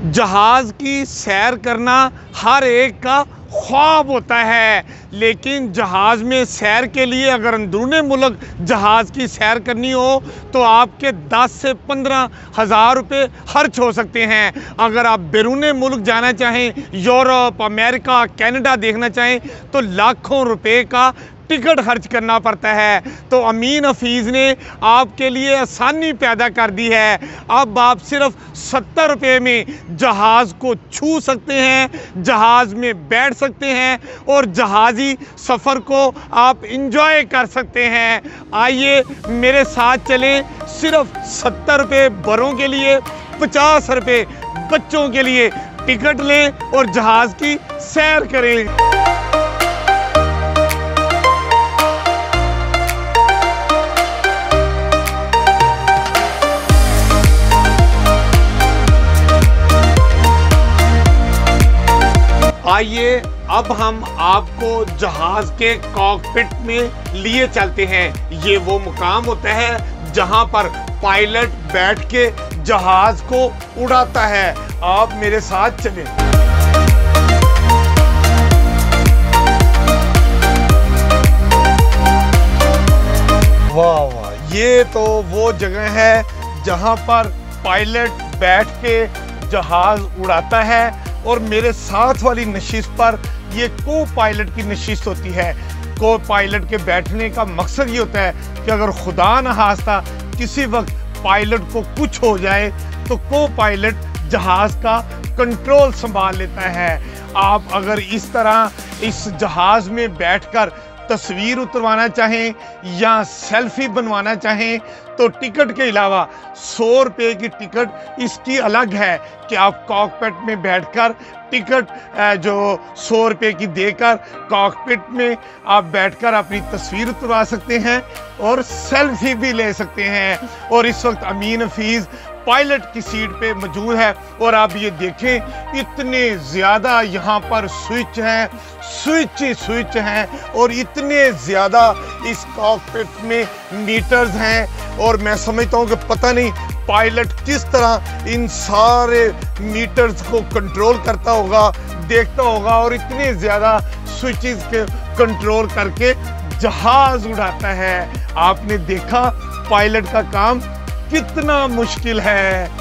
जहाज़ की सैर करना हर एक का ख्वाब होता है, लेकिन जहाज़ में सैर के लिए अगर अंदरूनी मुल्क जहाज़ की सैर करनी हो तो आपके 10 से 15 हज़ार रुपये खर्च हो सकते हैं। अगर आप बैरूनी मुल्क जाना चाहें, यूरोप, अमेरिका, कनाडा देखना चाहें तो लाखों रुपए का टिकट खर्च करना पड़ता है। तो अमीन हफीज़ ने आपके लिए आसानी पैदा कर दी है। अब आप सिर्फ 70 रुपये में जहाज़ को छू सकते हैं, जहाज़ में बैठ सकते हैं और जहाज़ी सफ़र को आप इंजॉय कर सकते हैं। आइए मेरे साथ चलें। सिर्फ 70 रुपये बड़ों के लिए, 50 रुपये बच्चों के लिए टिकट लें और जहाज़ की सैर करें। आइए अब हम आपको जहाज के कॉकपिट में लिए चलते हैं। ये वो मुकाम होता है जहां पर पायलट बैठ के जहाज को उड़ाता है। आप मेरे साथ चलें। वाह वाह, ये तो वो जगह है जहां पर पायलट बैठ के जहाज उड़ाता है और मेरे साथ वाली नशिस्त पर ये को पायलट की नशिस्त होती है। को पायलट के बैठने का मकसद ये होता है कि अगर खुदा न खास्ता किसी वक्त पायलट को कुछ हो जाए तो को पायलट जहाज का कंट्रोल संभाल लेता है। आप अगर इस तरह इस जहाज में बैठकर तस्वीर उतरवाना चाहें या सेल्फी बनवाना चाहें तो टिकट के अलावा 100 रुपये की टिकट इसकी अलग है कि आप कॉकपिट में बैठकर टिकट जो 100 रुपये की देकर कॉकपिट में आप बैठकर अपनी तस्वीर उतरवा सकते हैं और सेल्फी भी ले सकते हैं। और इस वक्त अमीन हफीज़ पायलट की सीट पे मौजूद है और आप ये देखें इतने ज़्यादा यहाँ पर स्विच हैं और इतने ज़्यादा इस कॉकपिट में मीटर्स हैं और मैं समझता हूँ कि पता नहीं पायलट किस तरह इन सारे मीटर्स को कंट्रोल करता होगा, देखता होगा और इतने ज़्यादा स्विचेस के कंट्रोल करके जहाज़ उड़ाता है। आपने देखा पायलट का काम कितना मुश्किल है।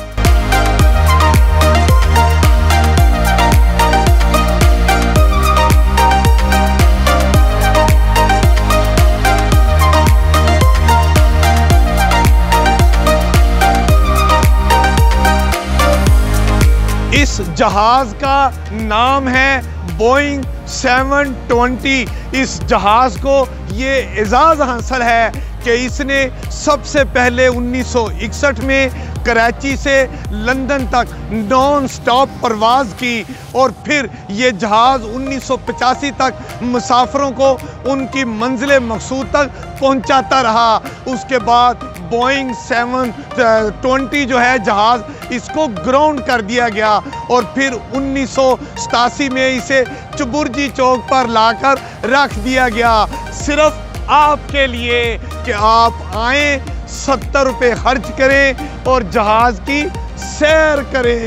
इस जहाज का नाम है बोइंग 720। इस जहाज को ये एजाज हासिल है कि इसने सबसे पहले 1961 में कराची से लंदन तक नॉन स्टॉप परवाज़ की और फिर ये जहाज़ 1985 तक मुसाफिरों को उनकी मंजिल मकसूद तक पहुंचाता रहा। उसके बाद बोइंग 720 जो है जहाज़ इसको ग्राउंड कर दिया गया और फिर 1987 में इसे चुबुर्जी चौक पर लाकर रख दिया गया सिर्फ आपके लिए कि आप आए, 70 रुपये खर्च करें और जहाज की सैर करें।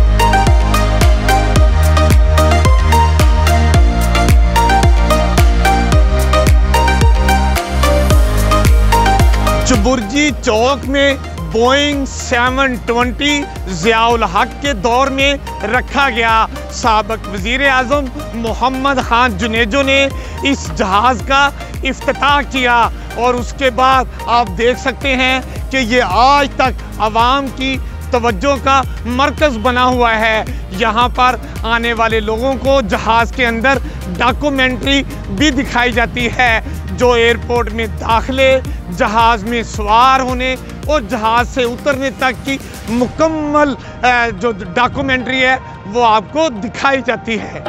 चुबुर्जी चौक में बोइंग 720 ज़ियाउल हक के दौर में रखा गया। साबिक वज़ीर आज़म मोहम्मद खान जुनेजो ने इस जहाज़ का इफ्तिताह किया और उसके बाद आप देख सकते हैं कि ये आज तक आवाम की तवज्जो का मरकज़ बना हुआ है। यहाँ पर आने वाले लोगों को जहाज़ के अंदर डॉक्यूमेंट्री भी दिखाई जाती है जो एयरपोर्ट में दाखिले, जहाज़ में सवार होने और जहाज़ से उतरने तक की मुकम्मल जो डॉक्यूमेंट्री है वो आपको दिखाई जाती है।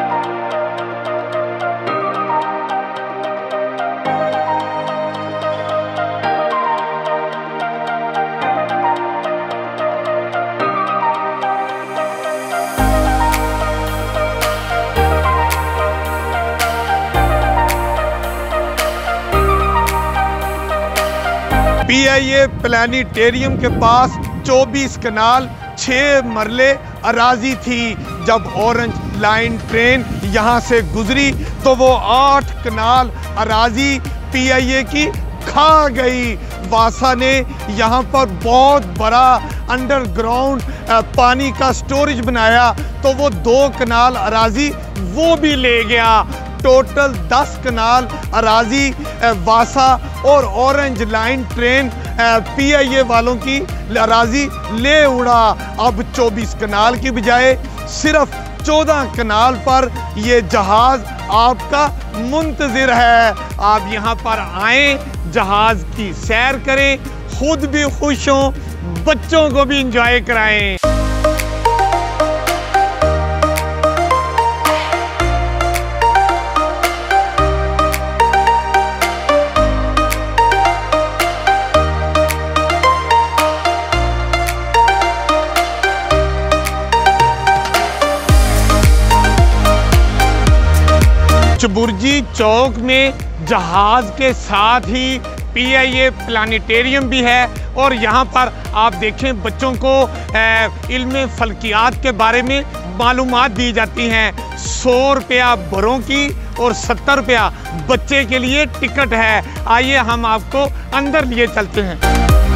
PIA प्लानिटेरियम के पास 24 कनाल, 6 मरले अराजी थी। जब ऑरेंज लाइन ट्रेन यहाँ से गुजरी तो वो 8 कनाल अराजी PIA की खा गई। वासा ने यहाँ पर बहुत बड़ा अंडरग्राउंड पानी का स्टोरेज बनाया तो वो 2 कनाल अराजी वो भी ले गया। टोटल 10 कनाल अराजी वासा और ऑरेंज लाइन ट्रेन PIA वालों की अराजी ले उड़ा। अब 24 कनाल की बजाय सिर्फ 14 कनाल पर ये जहाज आपका मुंतजिर है। आप यहाँ पर आए, जहाज की सैर करें, खुद भी खुश हों, बच्चों को भी इंजॉय कराएं। चुबुर्जी चौक में जहाज के साथ ही PIA प्लानिटेरियम भी है और यहाँ पर आप देखें बच्चों को इल्म फल्कियात के बारे में मालूमात दी जाती हैं। 100 रुपया बड़ों की और 70 रुपया बच्चे के लिए टिकट है। आइए हम आपको अंदर लिए चलते हैं।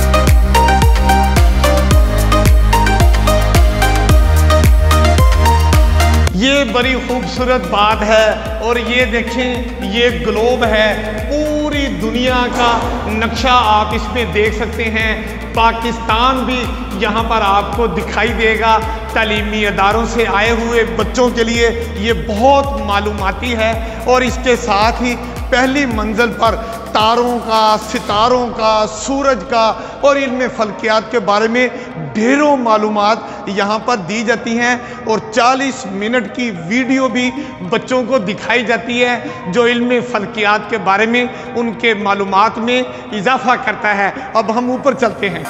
ये बड़ी खूबसूरत बात है और ये देखें, ये ग्लोब है, पूरी दुनिया का नक्शा आप इसमें देख सकते हैं। पाकिस्तान भी यहाँ पर आपको दिखाई देगा। तालीमी अदारों से आए हुए बच्चों के लिए ये बहुत मालूमाती है और इसके साथ ही पहली मंजिल पर तारों का, सितारों का, सूरज का और इल्म फल्कियात के बारे में ढेरों मालूमात यहाँ पर दी जाती हैं और 40 मिनट की वीडियो भी बच्चों को दिखाई जाती है जो इल्म फल्कियात के बारे में उनके मालूमात में इजाफा करता है। अब हम ऊपर चलते हैं।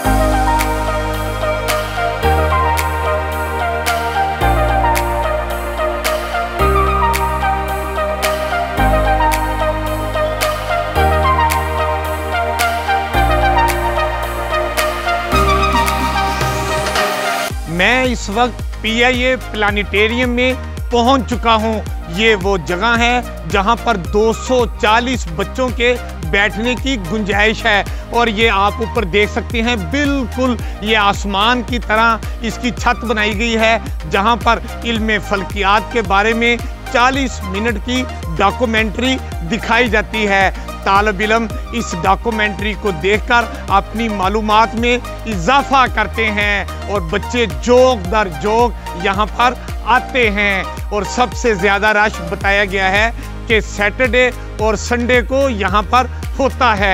मैं इस वक्त PIA प्लानिटेरियम में पहुंच चुका हूं। ये वो जगह है जहां पर 240 बच्चों के बैठने की गुंजाइश है और ये आप ऊपर देख सकते हैं, बिल्कुल ये आसमान की तरह इसकी छत बनाई गई है जहां पर इल्म फल्कियात के बारे में 40 मिनट की डॉक्यूमेंट्री दिखाई जाती है। तालिब इल्म इस डॉक्यूमेंट्री को देखकर अपनी मालूमात में इजाफा करते हैं और बच्चे जोक दर जोक यहाँ पर आते हैं। और सबसे ज़्यादा रश बताया गया है कि सैटरडे और संडे को यहाँ पर होता है।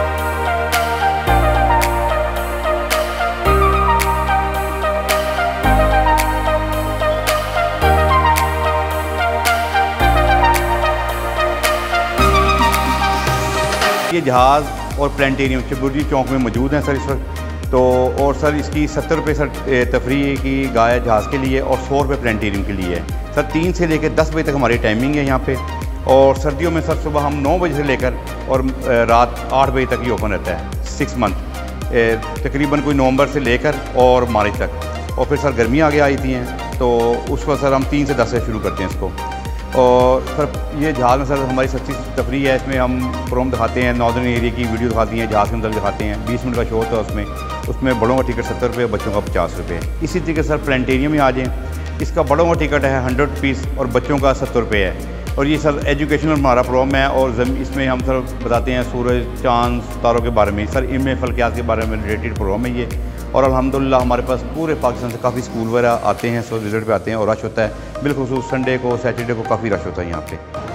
ये जहाज़ और प्लानिटेरियम चुबुर्जी चौक में मौजूद हैं सर इस वक्त। तो और सर इसकी 70 रुपये सर तफरी की गाय जहाज़ के लिए और 100 रुपये प्लानिटेरियम के लिए है सर। 3 से लेकर 10 बजे तक हमारी टाइमिंग है यहाँ पे और सर्दियों में सर सुबह हम 9 बजे से लेकर और रात 8 बजे तक ही ओपन रहता है। 6 मंथ तकरीबन कोई नवंबर से लेकर और मार्च तक। और फिर सर गर्मी आगे आई थी हैं तो उस वक्त सर हम 3 से 10 से शुरू करते हैं इसको। और सर ये जहाज़ में सर हमारी सच्ची तफरी है। इसमें हम प्रोग्राम दिखाते हैं, नॉर्दर्न एरिया की वीडियो दिखाती हैं, जहाज़ के अंदर दिखाते हैं। 20 मिनट का शो होता है उसमें बड़ों का टिकट 70 रुपये, बच्चों का 50 रुपये। इसी तरीके सर प्लानिटेरियम में आ जाएँ, इसका बड़ों का टिकट है 100 रुपीज़ और बच्चों का 70 रुपये है। और ये सर एजुकेशनल हमारा प्रोग्राम है और इसमें हम सर बताते हैं सूरज, चाँद, तारों के बारे में, सर इल्म फल्कियात के बारे में रिलेटेड प्रोग्राम है ये। और अल्हम्दुलिल्लाह हमारे पास पूरे पाकिस्तान से काफ़ी स्कूल वगैरह आते हैं, सो विज़िट पे आते हैं और रश होता है। बिल्कुल संडे को, सैटरडे को काफ़ी रश होता है यहाँ पे।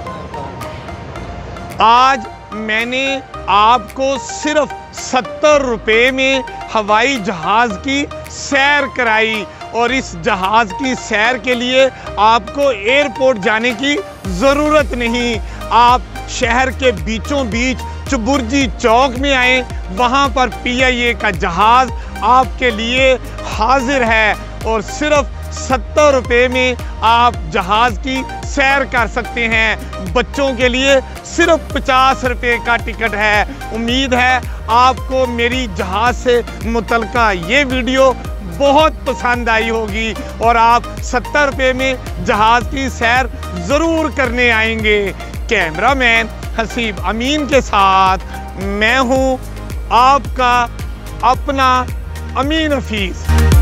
आज मैंने आपको सिर्फ 70 रुपये में हवाई जहाज़ की सैर कराई और इस जहाज़ की सैर के लिए आपको एयरपोर्ट जाने की ज़रूरत नहीं। आप शहर के बीचों बीच चुबुर्जी चौक में आए, वहाँ पर PIA का जहाज़ आपके लिए हाजिर है और सिर्फ 70 रुपये में आप जहाज़ की सैर कर सकते हैं। बच्चों के लिए सिर्फ 50 रुपये का टिकट है। उम्मीद है आपको मेरी जहाज़ से मुतल्लिक़ ये वीडियो बहुत पसंद आई होगी और आप 70 रुपये में जहाज़ की सैर ज़रूर करने आएंगे। कैमरामैन हसीब अमीन के साथ मैं हूँ आपका अपना अमीन हफीज़।